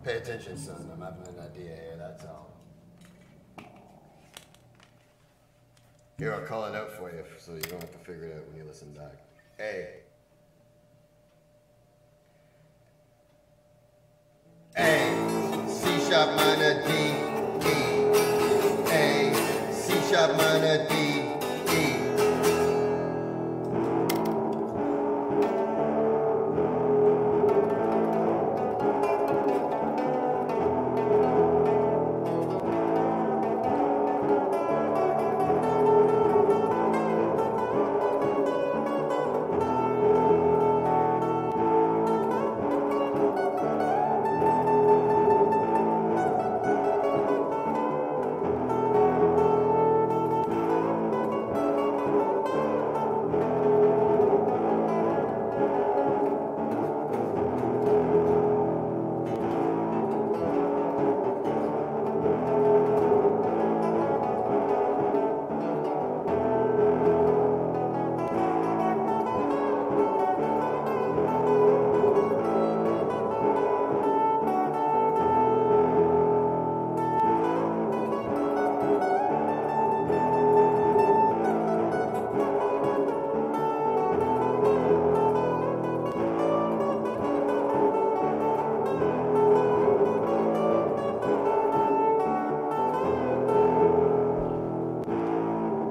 Pay attention, son. I'm having an idea here, that's all. Here, I'll call it out for you so you don't have to figure it out when you listen back. A. A. C sharp minor D. E. A. C sharp minor D. E.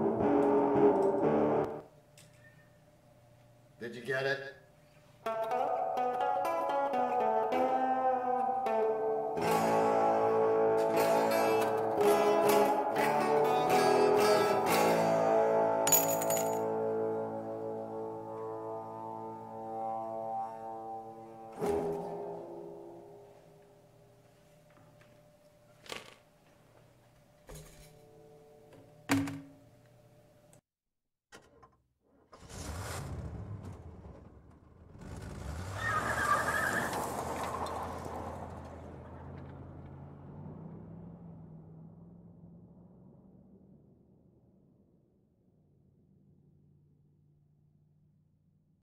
Did you get it?